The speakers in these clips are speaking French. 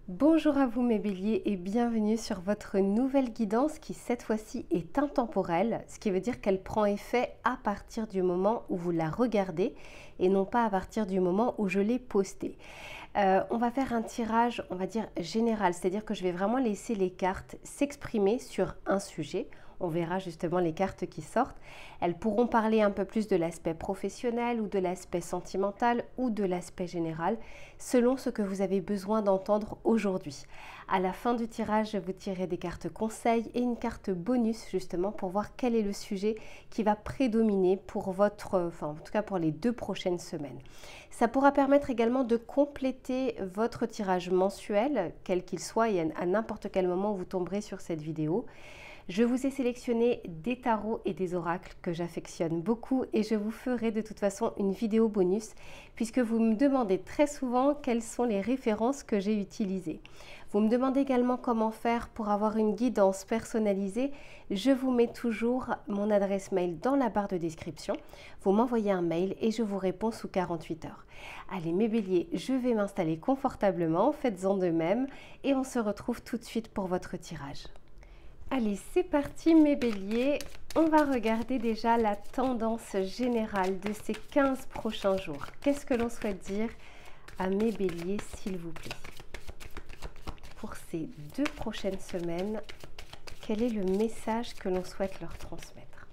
Bonjour à vous mes béliers et bienvenue sur votre nouvelle guidance qui cette fois-ci est intemporelle, ce qui veut dire qu'elle prend effet à partir du moment où vous la regardez et non pas à partir du moment où je l'ai postée. On va faire un tirage, on va dire général, c'est-à-dire que je vais vraiment laisser les cartes s'exprimer sur un sujet. On verra justement les cartes qui sortent. Elles pourront parler un peu plus de l'aspect professionnel ou de l'aspect sentimental ou de l'aspect général, selon ce que vous avez besoin d'entendre aujourd'hui. À la fin du tirage, je vous tirerai des cartes conseils et une carte bonus justement pour voir quel est le sujet qui va prédominer pour en tout cas pour les 2 prochaines semaines. Ça pourra permettre également de compléter votre tirage mensuel, quel qu'il soit, et à n'importe quel moment où vous tomberez sur cette vidéo. Je vous ai sélectionné des tarots et des oracles que j'affectionne beaucoup et je vous ferai de toute façon une vidéo bonus puisque vous me demandez très souvent quelles sont les références que j'ai utilisées. Vous me demandez également comment faire pour avoir une guidance personnalisée. Je vous mets toujours mon adresse mail dans la barre de description. Vous m'envoyez un mail et je vous réponds sous 48 heures. Allez mes béliers, je vais m'installer confortablement, faites-en de même et on se retrouve tout de suite pour votre tirage. Allez, c'est parti mes béliers, on va regarder déjà la tendance générale de ces 15 prochains jours. Qu'est-ce que l'on souhaite dire à mes béliers s'il vous plaît? Pour ces 2 prochaines semaines, quel est le message que l'on souhaite leur transmettre?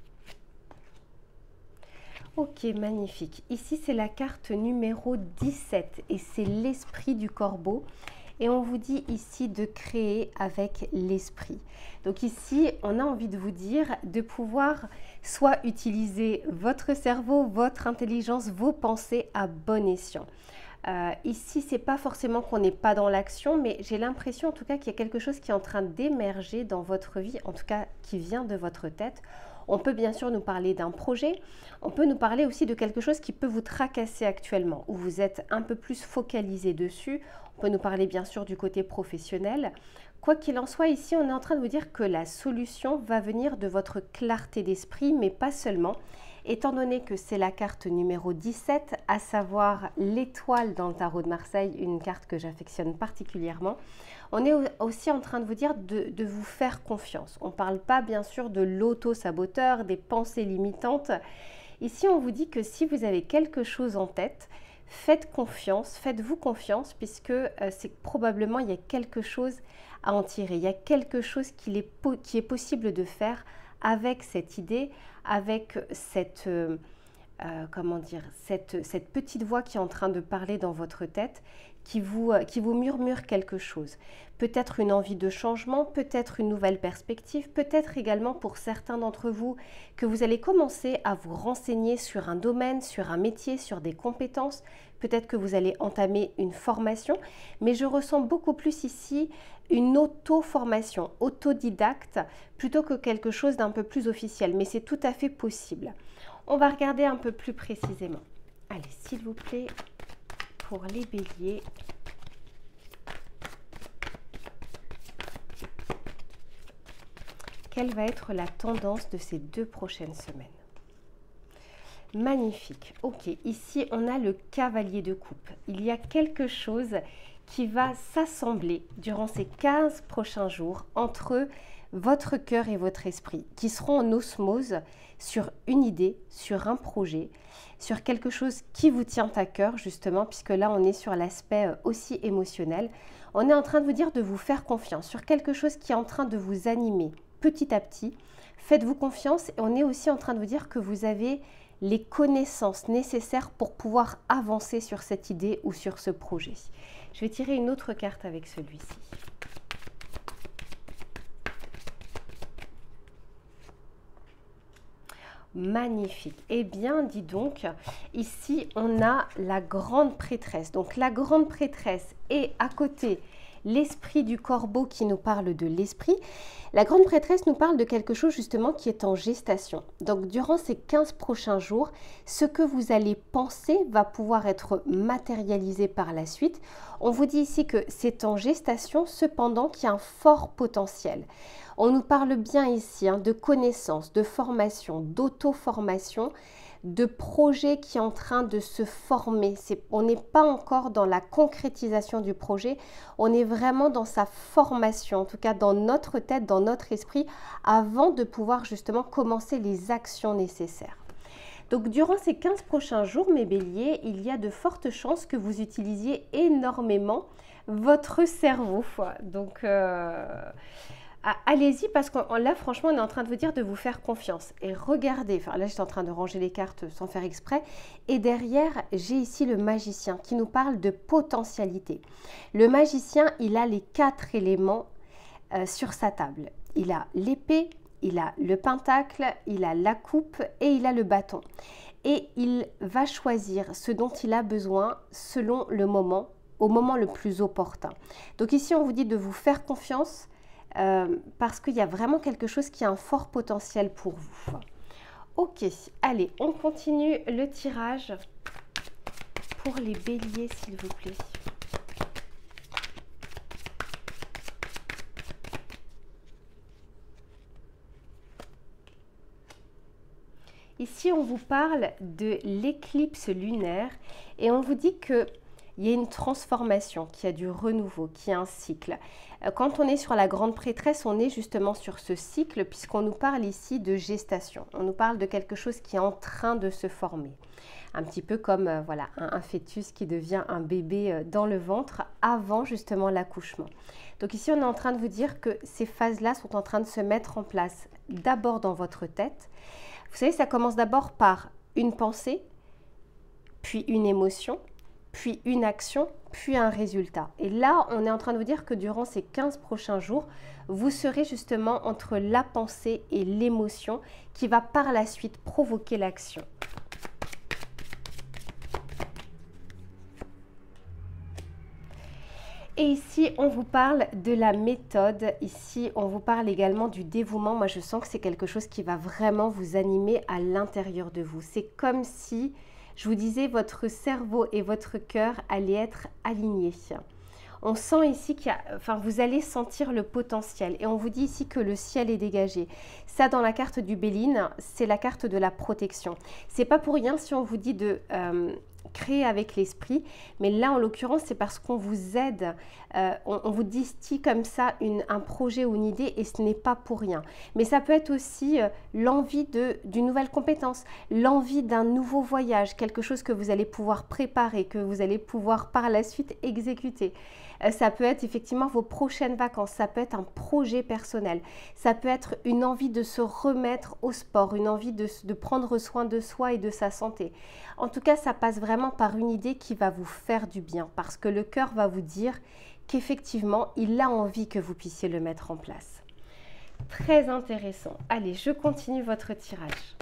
Ok, magnifique. Ici, c'est la carte numéro 17 et c'est l'esprit du corbeau. Et on vous dit ici de créer avec l'esprit. Donc ici, on a envie de vous dire de pouvoir soit utiliser votre cerveau, votre intelligence, vos pensées à bon escient. Ici, c'est pas forcément qu'on n'est pas dans l'action, mais j'ai l'impression en tout cas qu'il y a quelque chose qui est en train d'émerger dans votre vie, en tout cas qui vient de votre tête. On peut bien sûr nous parler d'un projet, on peut nous parler aussi de quelque chose qui peut vous tracasser actuellement, où vous êtes un peu plus focalisé dessus. On peut nous parler bien sûr du côté professionnel. Quoi qu'il en soit, ici, on est en train de vous dire que la solution va venir de votre clarté d'esprit, mais pas seulement. Étant donné que c'est la carte numéro 17, à savoir l'étoile dans le tarot de Marseille, une carte que j'affectionne particulièrement, on est aussi en train de vous dire de vous faire confiance. On ne parle pas bien sûr de l'auto-saboteur, des pensées limitantes. Ici, on vous dit que si vous avez quelque chose en tête, faites confiance, faites-vous confiance, puisque c'est probablement il y a quelque chose à en tirer. Il y a quelque chose qui est possible de faire avec cette idée, avec cette petite voix qui est en train de parler dans votre tête, qui vous murmure quelque chose. Peut-être une envie de changement, peut-être une nouvelle perspective, peut-être également pour certains d'entre vous que vous allez commencer à vous renseigner sur un domaine, sur un métier, sur des compétences. Peut-être que vous allez entamer une formation, mais je ressens beaucoup plus ici une auto-formation, autodidacte, plutôt que quelque chose d'un peu plus officiel, mais c'est tout à fait possible. On va regarder un peu plus précisément. Allez, s'il vous plaît, pour les béliers. Quelle va être la tendance de ces 2 prochaines semaines? Magnifique. Ok, ici on a le cavalier de coupe. Il y a quelque chose qui va s'assembler durant ces 15 prochains jours entre votre cœur et votre esprit, qui seront en osmose sur une idée, sur un projet, sur quelque chose qui vous tient à cœur justement, puisque là on est sur l'aspect aussi émotionnel. On est en train de vous dire de vous faire confiance sur quelque chose qui est en train de vous animer petit à petit. Faites-vous confiance et on est aussi en train de vous dire que vous avez les connaissances nécessaires pour pouvoir avancer sur cette idée ou sur ce projet. Je vais tirer une autre carte avec celui-ci. Magnifique. Eh bien, dis donc, ici, on a la grande prêtresse. Donc, la grande prêtresse est à côté l'esprit du corbeau qui nous parle de l'esprit. La grande prêtresse nous parle de quelque chose justement qui est en gestation. Donc, durant ces 15 prochains jours, ce que vous allez penser va pouvoir être matérialisé par la suite. On vous dit ici que c'est en gestation, cependant qu'il y a un fort potentiel. On nous parle bien ici de connaissances, de formation, d'auto-formation, de projet qui est en train de se former. On n'est pas encore dans la concrétisation du projet, on est vraiment dans sa formation, en tout cas dans notre tête, dans notre esprit, avant de pouvoir justement commencer les actions nécessaires. Donc durant ces 15 prochains jours, mes béliers, il y a de fortes chances que vous utilisiez énormément votre cerveau. Donc allez-y, parce que là franchement on est en train de vous dire de vous faire confiance. Et regardez, enfin là j'étais en train de ranger les cartes sans faire exprès. Et derrière j'ai ici le magicien qui nous parle de potentialité. Le magicien, il a les 4 éléments sur sa table. Il a l'épée, il a le pentacle, il a la coupe et il a le bâton. Et il va choisir ce dont il a besoin selon le moment, au moment le plus opportun. Donc ici, on vous dit de vous faire confiance parce qu'il y a vraiment quelque chose qui a un fort potentiel pour vous. Ok, allez, on continue le tirage pour les béliers, s'il vous plaît. Ici, on vous parle de l'éclipse lunaire et on vous dit qu'il y a une transformation, qu'il y a du renouveau, qu'il y a un cycle. Quand on est sur la grande prêtresse, on est justement sur ce cycle puisqu'on nous parle ici de gestation. On nous parle de quelque chose qui est en train de se former. Un petit peu comme voilà, un fœtus qui devient un bébé dans le ventre avant justement l'accouchement. Donc ici, on est en train de vous dire que ces phases-là sont en train de se mettre en place d'abord dans votre tête. Vous savez, ça commence d'abord par une pensée, puis une émotion, puis une action, puis un résultat. Et là, on est en train de vous dire que durant ces 15 prochains jours, vous serez justement entre la pensée et l'émotion qui va par la suite provoquer l'action. Et ici, on vous parle de la méthode. Ici, on vous parle également du dévouement. Moi, je sens que c'est quelque chose qui va vraiment vous animer à l'intérieur de vous. C'est comme si, je vous disais, votre cerveau et votre cœur allaient être alignés. On sent ici qu'il y a, enfin, vous allez sentir le potentiel. Et on vous dit ici que le ciel est dégagé. Ça, dans la carte du Béline, c'est la carte de la protection. C'est pas pour rien si on vous dit de créer avec l'esprit, mais là en l'occurrence c'est parce qu'on vous aide, on vous distille comme ça un projet ou une idée et ce n'est pas pour rien. Mais ça peut être aussi l'envie d'une nouvelle compétence, l'envie d'un nouveau voyage, quelque chose que vous allez pouvoir préparer, que vous allez pouvoir par la suite exécuter. Ça peut être effectivement vos prochaines vacances, ça peut être un projet personnel, ça peut être une envie de se remettre au sport, une envie de prendre soin de soi et de sa santé. En tout cas, ça passe vraiment par une idée qui va vous faire du bien parce que le cœur va vous dire qu'effectivement, il a envie que vous puissiez le mettre en place. Très intéressant. Allez, je continue votre tirage.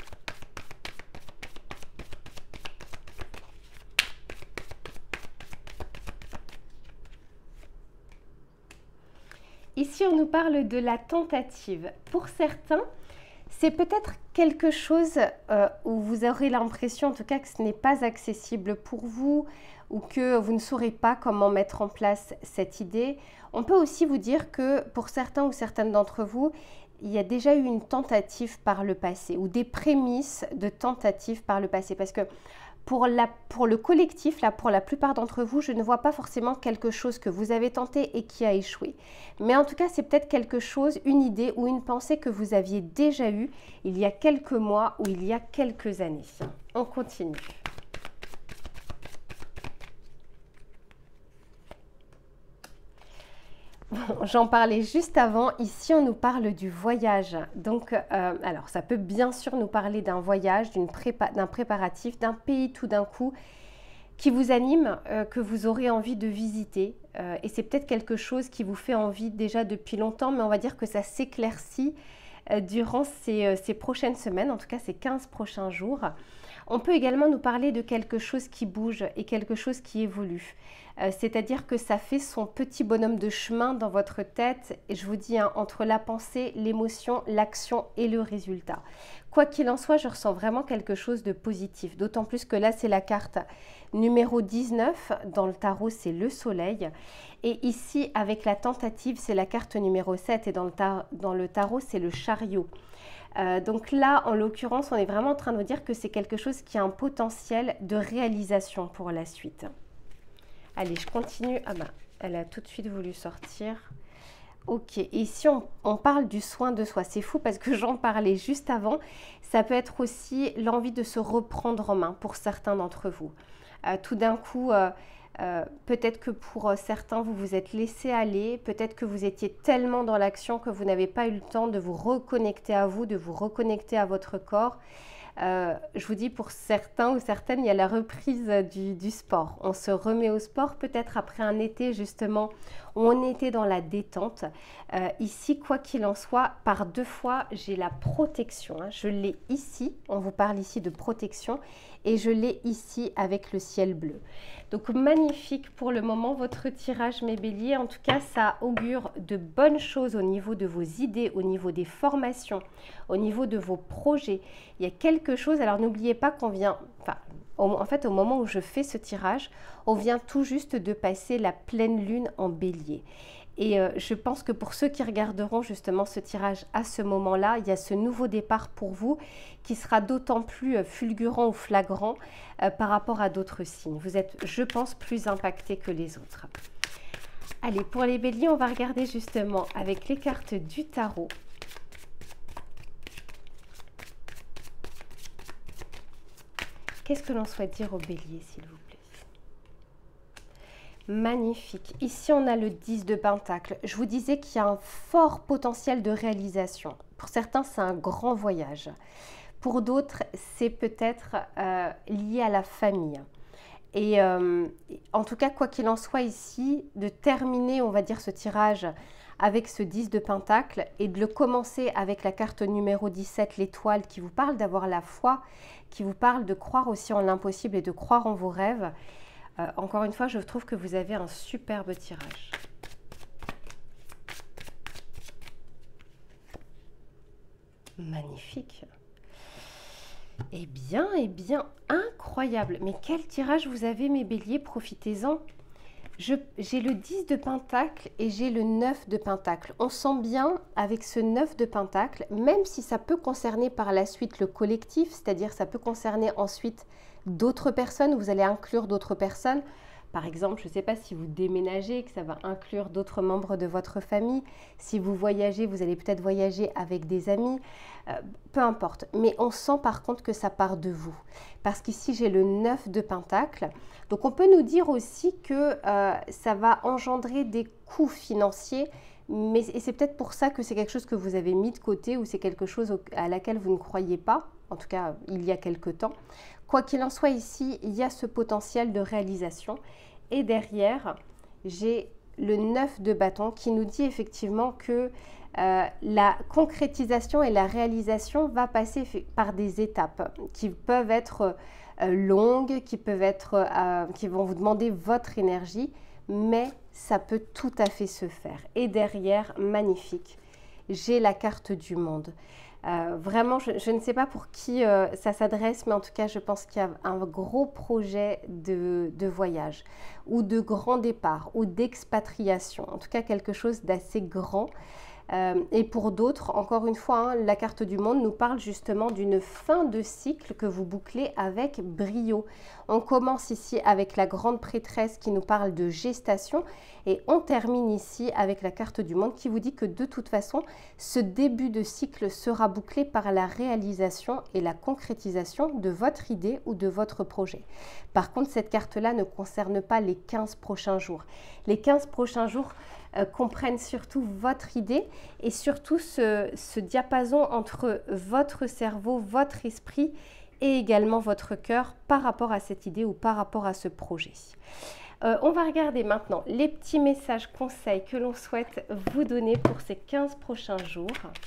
Ici, on nous parle de la tentative. Pour certains, c'est peut-être quelque chose où vous aurez l'impression, en tout cas, que ce n'est pas accessible pour vous ou que vous ne saurez pas comment mettre en place cette idée. On peut aussi vous dire que pour certains ou certaines d'entre vous, il y a déjà eu une tentative par le passé ou des prémices de tentative par le passé. Parce que pour le collectif, là, pour la plupart d'entre vous, je ne vois pas forcément quelque chose que vous avez tenté et qui a échoué. Mais en tout cas, c'est peut-être quelque chose, une idée ou une pensée que vous aviez déjà eue il y a quelques mois ou il y a quelques années. On continue. Bon, j'en parlais juste avant, ici on nous parle du voyage. Donc, alors ça peut bien sûr nous parler d'un voyage, d'un préparatif, d'un pays tout d'un coup qui vous anime, que vous aurez envie de visiter. Et c'est peut-être quelque chose qui vous fait envie déjà depuis longtemps, mais on va dire que ça s'éclaircit durant ces prochaines semaines, en tout cas ces 15 prochains jours. On peut également nous parler de quelque chose qui bouge et quelque chose qui évolue. C'est-à-dire que ça fait son petit bonhomme de chemin dans votre tête, et je vous dis, hein, entre la pensée, l'émotion, l'action et le résultat. Quoi qu'il en soit, je ressens vraiment quelque chose de positif, d'autant plus que là, c'est la carte numéro 19, dans le tarot, c'est le soleil, et ici, avec la tentative, c'est la carte numéro 7, et dans le tarot, c'est le chariot. Donc là, en l'occurrence, on est vraiment en train de vous dire que c'est quelque chose qui a un potentiel de réalisation pour la suite. Allez, je continue. Ah bah, elle a tout de suite voulu sortir. Ok, et ici on parle du soin de soi. C'est fou parce que j'en parlais juste avant. Ça peut être aussi l'envie de se reprendre en main pour certains d'entre vous. Tout d'un coup, peut-être que pour certains, vous vous êtes laissé aller. Peut-être que vous étiez tellement dans l'action que vous n'avez pas eu le temps de vous reconnecter à vous, de vous reconnecter à votre corps. Je vous dis, pour certains ou certaines, il y a la reprise du sport. On se remet au sport peut-être après un été justement où on était dans la détente. Ici, quoi qu'il en soit, par 2 fois, j'ai la protection. Je l'ai ici, on vous parle ici de protection, et je l'ai ici avec le ciel bleu. Donc magnifique pour le moment votre tirage mes béliers. En tout cas, ça augure de bonnes choses au niveau de vos idées, au niveau des formations, au niveau de vos projets. Il y a quelque chose, alors n'oubliez pas qu'on vient, en fait au moment où je fais ce tirage, on vient tout juste de passer la pleine lune en bélier. Et je pense que pour ceux qui regarderont justement ce tirage à ce moment-là, il y a ce nouveau départ pour vous qui sera d'autant plus fulgurant ou flagrant par rapport à d'autres signes. Vous êtes, je pense, plus impactés que les autres. Allez, pour les béliers, on va regarder justement avec les cartes du tarot. Qu'est-ce que l'on souhaite dire aux béliers, s'il vous plaît? Magnifique. Ici, on a le 10 de Pentacle. Je vous disais qu'il y a un fort potentiel de réalisation. Pour certains, c'est un grand voyage. Pour d'autres, c'est peut-être lié à la famille. Et en tout cas, quoi qu'il en soit ici, de terminer, on va dire, ce tirage avec ce 10 de Pentacle et de le commencer avec la carte numéro 17, l'étoile, qui vous parle d'avoir la foi, qui vous parle de croire aussi en l'impossible et de croire en vos rêves. Encore une fois, je trouve que vous avez un superbe tirage. Magnifique. Eh bien, incroyable. Mais quel tirage vous avez, mes béliers, profitez-en. J'ai le 10 de Pentacle et j'ai le 9 de Pentacle. On sent bien avec ce 9 de Pentacle, même si ça peut concerner par la suite le collectif, c'est-à-dire ça peut concerner ensuite d'autres personnes, vous allez inclure d'autres personnes. Par exemple, je ne sais pas si vous déménagez, que ça va inclure d'autres membres de votre famille. Si vous voyagez, vous allez peut-être voyager avec des amis. Peu importe. Mais on sent par contre que ça part de vous. Parce qu'ici, j'ai le 9 de Pentacle. Donc, on peut nous dire aussi que ça va engendrer des coûts financiers. Et c'est peut-être pour ça que c'est quelque chose que vous avez mis de côté ou c'est quelque chose à laquelle vous ne croyez pas. En tout cas, il y a quelque temps. Quoi qu'il en soit ici, il y a ce potentiel de réalisation. Et derrière, j'ai le 9 de bâton qui nous dit effectivement que la concrétisation et la réalisation va passer par des étapes qui peuvent être longues, qui vont vous demander votre énergie, mais ça peut tout à fait se faire. Et derrière, magnifique, j'ai la carte du monde. Vraiment, je ne sais pas pour qui ça s'adresse, mais en tout cas, je pense qu'il y a un gros projet de voyage ou de grand départ ou d'expatriation. En tout cas, quelque chose d'assez grand. Et pour d'autres, encore une fois, la carte du monde nous parle justement d'une fin de cycle que vous bouclez avec brio. On commence ici avec la grande prêtresse qui nous parle de gestation et on termine ici avec la carte du monde qui vous dit que de toute façon, ce début de cycle sera bouclé par la réalisation et la concrétisation de votre idée ou de votre projet. Par contre, cette carte-là ne concerne pas les 15 prochains jours. Les 15 prochains jours comprennent surtout votre idée et surtout ce diapason entre votre cerveau, votre esprit et également votre cœur par rapport à cette idée ou par rapport à ce projet. On va regarder maintenant les petits messages conseils que l'on souhaite vous donner pour ces 15 prochains jours.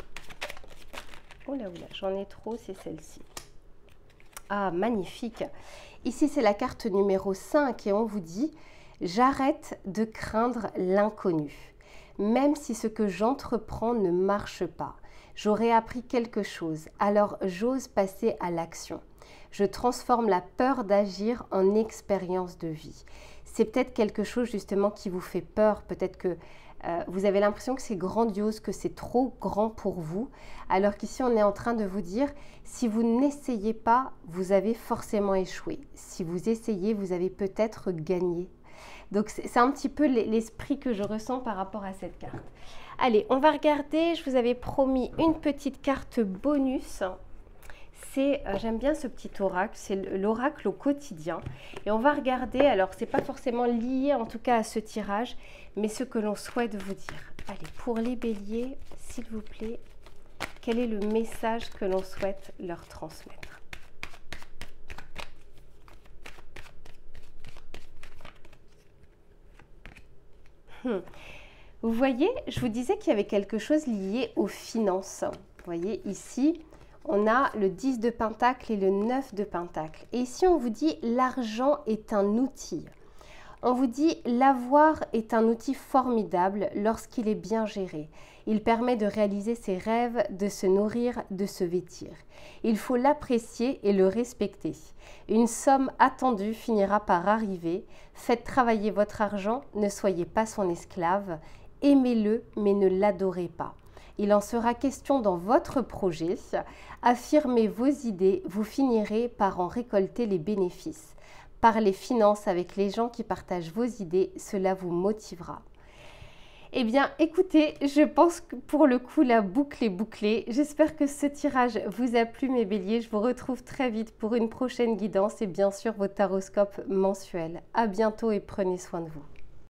Oula, j'en ai trop, c'est celle-ci. Ah, magnifique. Ici, c'est la carte numéro 5 et on vous dit « J'arrête de craindre l'inconnu. Même si ce que j'entreprends ne marche pas, j'aurai appris quelque chose, alors j'ose passer à l'action. Je transforme la peur d'agir en expérience de vie. » c'est peut-être quelque chose justement qui vous fait peur, peut-être que vous avez l'impression que c'est grandiose, que c'est trop grand pour vous, alors qu'ici on est en train de vous dire, si vous n'essayez pas, vous avez forcément échoué. Si vous essayez, vous avez peut-être gagné. Donc c'est un petit peu l'esprit que je ressens par rapport à cette carte. Allez, on va regarder, je vous avais promis une petite carte bonus. J'aime bien ce petit oracle, c'est l'oracle au quotidien. Et on va regarder, alors c'est pas forcément lié en tout cas à ce tirage, mais ce que l'on souhaite vous dire. Allez, pour les béliers, s'il vous plaît, quel est le message que l'on souhaite leur transmettre? Vous voyez, je vous disais qu'il y avait quelque chose lié aux finances. Vous voyez ici, on a le 10 de Pentacle et le 9 de Pentacle. Et ici, on vous dit l'argent est un outil. On vous dit l'avoir est un outil formidable lorsqu'il est bien géré. Il permet de réaliser ses rêves, de se nourrir, de se vêtir. Il faut l'apprécier et le respecter. Une somme attendue finira par arriver. Faites travailler votre argent, ne soyez pas son esclave. Aimez-le, mais ne l'adorez pas. Il en sera question dans votre projet. Affirmez vos idées, vous finirez par en récolter les bénéfices. Parlez finances avec les gens qui partagent vos idées, cela vous motivera. Eh bien, écoutez, je pense que pour le coup, la boucle est bouclée. J'espère que ce tirage vous a plu, mes béliers. Je vous retrouve très vite pour une prochaine guidance et bien sûr vos taroscopes mensuels. À bientôt et prenez soin de vous.